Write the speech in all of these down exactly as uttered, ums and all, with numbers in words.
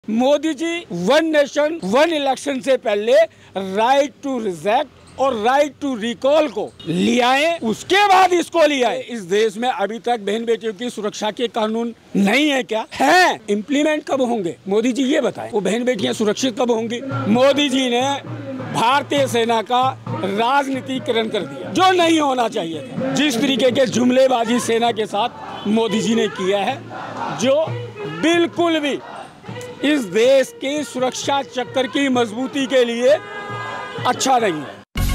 Modi ji one nation one election से पहले right to reject और राइट टू रिकॉल को ले आए, उसके बाद इसको ले आए। इस देश में अभी तक बहन बेटियों की सुरक्षा के कानून नहीं है क्या? है। इम्प्लीमेंट कब होंगे मोदी जी ये बताएं। वो बहन बेटियां सुरक्षित कब होंगी? मोदी जी ने भारतीय सेना का राजनीतिकरण कर दिया, जो नहीं होना चाहिए था। जिस तरीके के जुमलेबाजी सेना के साथ मोदी जी ने किया है, जो बिल्कुल भी इस देश की सुरक्षा चक्कर की मजबूती के लिए अच्छा नहीं है।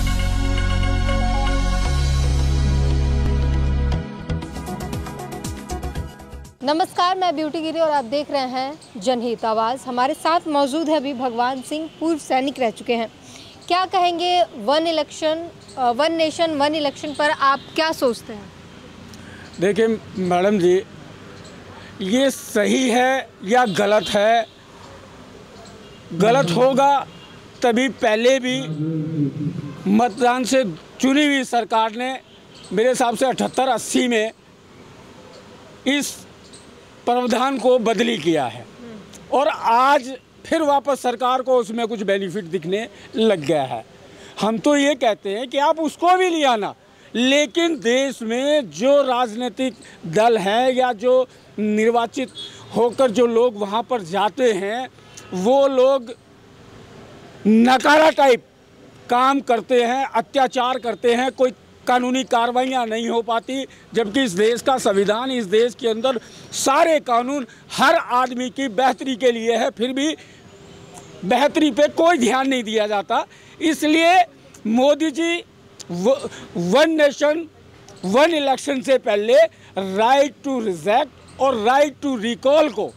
नमस्कार, मैं ब्यूटी गिरी और आप देख रहे हैं जनहित आवाज़। हमारे साथ मौजूद है अभी भगवान सिंह, पूर्व सैनिक रह चुके हैं। क्या कहेंगे one election one nation one election पर आप क्या सोचते हैं? देखिए मैडम जी, ये सही है या गलत है? गलत होगा तभी पहले भी मतदान से चुनी हुई सरकार ने मेरे हिसाब से अठहत्तर अस्सी में इस प्रावधान को बदली किया है और आज फिर वापस सरकार को उसमें कुछ बेनिफिट दिखने लग गया है। हम तो ये कहते हैं कि आप उसको भी ले आना, लेकिन देश में जो राजनीतिक दल हैं या जो निर्वाचित होकर जो लोग वहाँ पर जाते हैं, वो लोग नकारा टाइप काम करते हैं, अत्याचार करते हैं, कोई कानूनी कार्रवाइयाँ नहीं हो पाती, जबकि इस देश का संविधान, इस देश के अंदर सारे कानून हर आदमी की बेहतरी के लिए है, फिर भी बेहतरी पे कोई ध्यान नहीं दिया जाता। इसलिए Modi ji one nation one election से पहले राइट टू रिजेक्ट और राइट टू रिकॉल को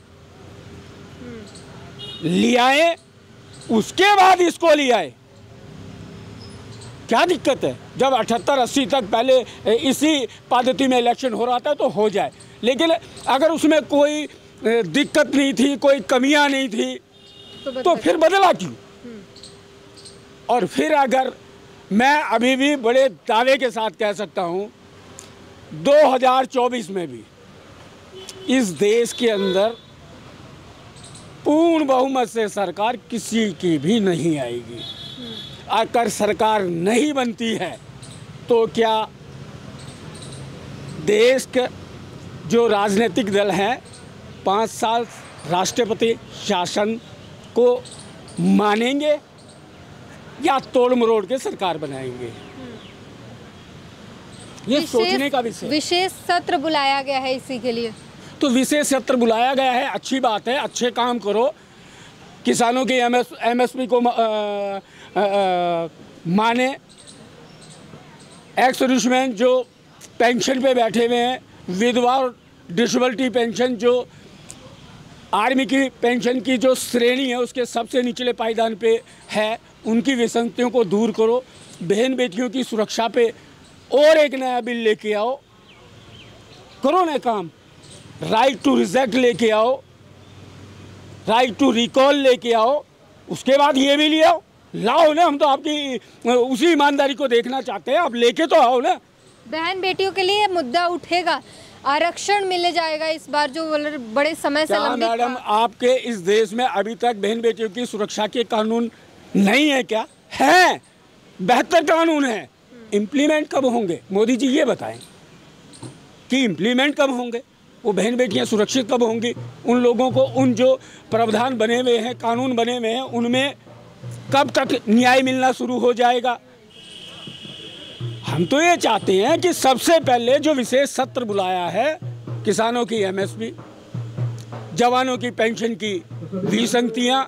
ले आए, उसके बाद इसको ले आए। क्या दिक्कत है? जब अठहत्तर अस्सी तक पहले इसी पद्धति में इलेक्शन हो रहा था तो हो जाए, लेकिन अगर उसमें कोई दिक्कत नहीं थी, कोई कमियां नहीं थी, तो, तो फिर बदला क्यों? और फिर अगर मैं अभी भी बड़े दावे के साथ कह सकता हूं, दो हज़ार चौबीस में भी इस देश के अंदर पूर्ण बहुमत से सरकार किसी की भी नहीं आएगी। अगर सरकार नहीं बनती है तो क्या देश के जो राजनीतिक दल हैं पाँच साल राष्ट्रपति शासन को मानेंगे या तोड़ मरोड़ के सरकार बनाएंगे? ये सोचने का विषय। विशेष सत्र बुलाया गया है इसी के लिए। तो विशेष सत्र बुलाया गया है, अच्छी बात है, अच्छे काम करो। किसानों की M S M S P को आ, आ, आ, माने। एक्स सर्विसमैन जो पेंशन पे बैठे हुए हैं, विधवा और डिसेबिलिटी पेंशन, जो आर्मी की पेंशन की जो श्रेणी है उसके सबसे निचले पायदान पे है, उनकी विसंगतियों को दूर करो। बहन बेटियों की सुरक्षा पे और एक नया बिल लेके आओ, करो ना काम। राइट टू रिजेक्ट लेके आओ, राइट टू रिकॉल लेके आओ, उसके बाद ये भी ले आओ। लाओ ना, हम तो आपकी उसी ईमानदारी को देखना चाहते हैं, आप लेके तो आओ ना। बहन बेटियों के लिए मुद्दा उठेगा, आरक्षण मिल जाएगा इस बार जो बड़े समय से लंबित। मैडम, आपके इस देश में अभी तक बहन बेटियों की सुरक्षा के कानून नहीं है क्या? है। बेहतर कानून है। इम्प्लीमेंट कब होंगे मोदी जी ये बताएं कि इम्प्लीमेंट कब होंगे? वो बहन बेटियां सुरक्षित कब होंगी? उन लोगों को, उन जो प्रावधान बने हुए हैं, कानून बने हुए हैं, उनमें कब तक न्याय मिलना शुरू हो जाएगा? हम तो ये चाहते हैं कि सबसे पहले जो विशेष सत्र बुलाया है, किसानों की एम एस पी, जवानों की पेंशन की विसंगतियां,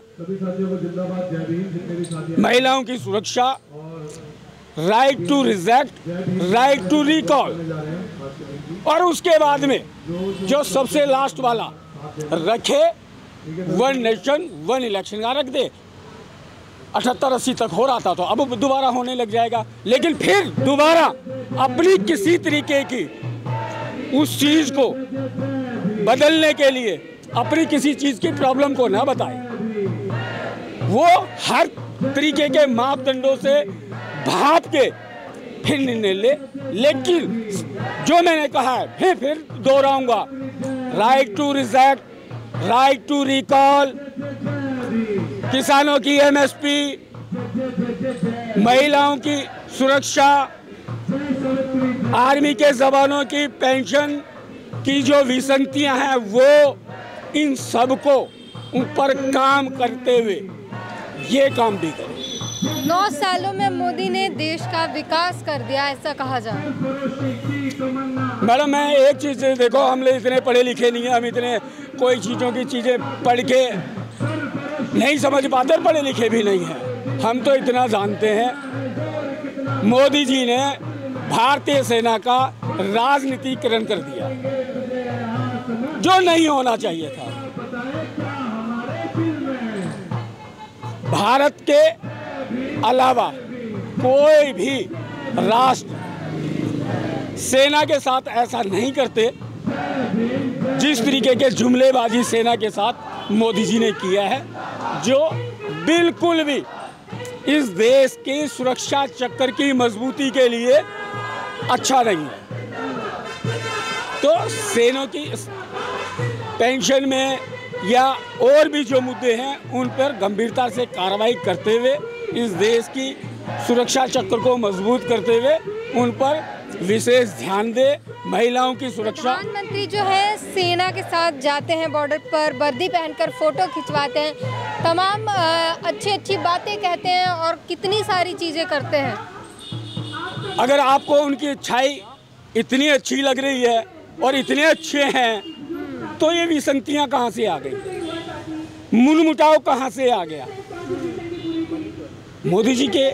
महिलाओं की सुरक्षा, right to reject, right to recall, और उसके बाद में जो सबसे लास्ट वाला रखे वन नेशन वन इलेक्शन का रख दे। अठहत्तर अस्सी तक हो रहा था तो अब दोबारा होने लग जाएगा, लेकिन फिर दोबारा अपनी किसी तरीके की उस चीज़ को बदलने के लिए अपनी किसी चीज़ की प्रॉब्लम को ना बताए। वो हर तरीके के मापदंडों से भाप के फिर निर्णय ले, लेकिन जो मैंने कहा है फिर फिर दोहराऊंगा, right to reject, right to recall, किसानों की एमएसपी, महिलाओं की सुरक्षा, आर्मी के जवानों की पेंशन की जो विसंगतियां हैं वो इन सबको ऊपर काम करते हुए ये काम भी करें। नौ सालों में मोदी ने देश का विकास कर दिया, ऐसा कहा जाए। मैडम मैं एक चीज़ देखो, हम लोग इतने पढ़े लिखे नहीं हैं, हम इतने कोई चीज़ों की चीज़ें पढ़ के नहीं समझ पाते, पढ़े लिखे भी नहीं हैं। हम तो इतना जानते हैं मोदी जी ने भारतीय सेना का राजनीतिकरण कर दिया, जो नहीं होना चाहिए था। भारत के अलावा कोई भी राष्ट्र सेना के साथ ऐसा नहीं करते जिस तरीके के जुमलेबाजी सेना के साथ मोदी जी ने किया है, जो बिल्कुल भी इस देश की सुरक्षा चक्र की मजबूती के लिए अच्छा नहीं है। तो सेना की पेंशन में या और भी जो मुद्दे हैं उन पर गंभीरता से कार्रवाई करते हुए, इस देश की सुरक्षा चक्र को मजबूत करते हुए उन पर विशेष ध्यान दे। महिलाओं की सुरक्षा, प्रधानमंत्री जो है सेना के साथ जाते हैं बॉर्डर पर, वर्दी पहनकर फोटो खिंचवाते हैं, तमाम अच्छी अच्छी बातें कहते हैं और कितनी सारी चीज़ें करते हैं। अगर आपको उनकी अच्छाई इतनी अच्छी लग रही है और इतने अच्छे हैं तो ये विसंगतियां कहाँ से आ गई, मुनमुटाव कहाँ से आ गया? मोदी जी के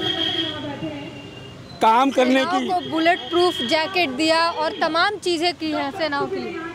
काम करने की, को बुलेट प्रूफ जैकेट दिया और तमाम चीज़ें की हैं सेनाओं के लिए।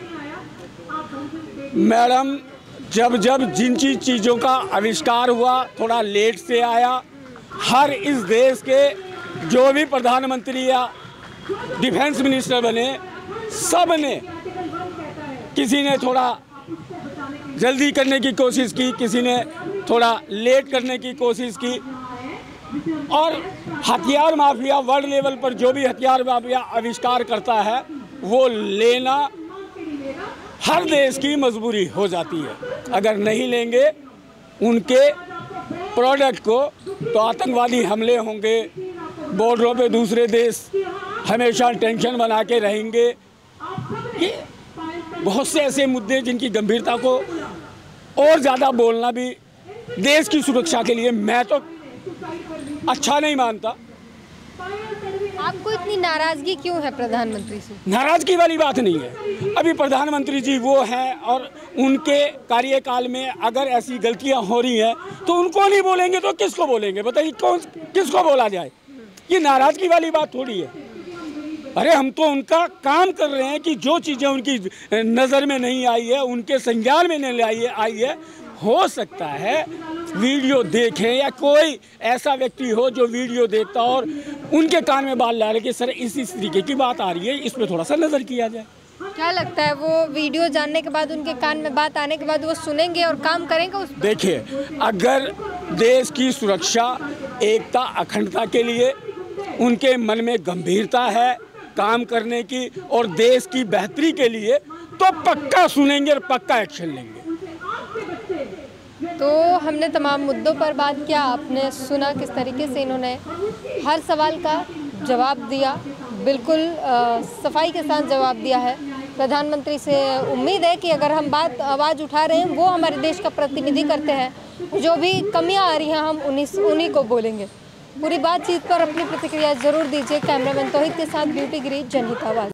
मैडम जब जब जिन चीज चीज़ों का आविष्कार हुआ, थोड़ा लेट से आया, हर इस देश के जो भी प्रधानमंत्री या डिफेंस मिनिस्टर बने, सब ने किसी ने थोड़ा जल्दी करने की कोशिश की, किसी ने थोड़ा लेट करने की कोशिश की। और हथियार माफिया वर्ल्ड लेवल पर जो भी हथियार माफिया आविष्कार करता है वो लेना हर देश की मजबूरी हो जाती है। अगर नहीं लेंगे उनके प्रोडक्ट को तो आतंकवादी हमले होंगे, बॉर्डरों पे दूसरे देश हमेशा टेंशन बना के रहेंगे। ये बहुत से ऐसे मुद्दे जिनकी गंभीरता को और ज़्यादा बोलना भी देश की सुरक्षा के लिए मैं तो अच्छा नहीं मानता। आपको इतनी नाराजगी क्यों है प्रधानमंत्री से? नाराजगी वाली बात नहीं है। अभी प्रधानमंत्री जी वो हैं और उनके कार्यकाल में अगर ऐसी गलतियां हो रही हैं तो उनको नहीं बोलेंगे तो किसको बोलेंगे? बताइए कौन किसको बोला जाए? ये नाराजगी वाली बात थोड़ी है। अरे हम तो उनका काम कर रहे हैं कि जो चीज़ें उनकी नज़र में नहीं आई है, उनके संज्ञान में नहीं आई है आई है हो सकता है वीडियो देखें या कोई ऐसा व्यक्ति हो जो वीडियो देखता और उनके कान में बाल डाले कि सर इस इस तरीके की बात आ रही है, इस पर थोड़ा सा नज़र किया जाए। क्या लगता है वो वीडियो जानने के बाद, उनके कान में बात आने के बाद वो सुनेंगे और काम करेंगे उस पर? देखिए, अगर देश की सुरक्षा, एकता, अखंडता के लिए उनके मन में गंभीरता है काम करने की और देश की बेहतरी के लिए, तो पक्का सुनेंगे और पक्का एक्शन लेंगे। तो हमने तमाम मुद्दों पर बात किया, आपने सुना किस तरीके से इन्होंने हर सवाल का जवाब दिया, बिल्कुल आ, सफाई के साथ जवाब दिया है। प्रधानमंत्री से उम्मीद है कि अगर हम बात आवाज़ उठा रहे हैं वो हमारे देश का प्रतिनिधि करते हैं, जो भी कमियां आ रही हैं हम उन्हीं उन्हीं को बोलेंगे। पूरी बातचीत पर अपनी प्रतिक्रिया ज़रूर दीजिए। कैमरामैन तौहीद के साथ ब्यूटी गिरी, जनहित आवाज़।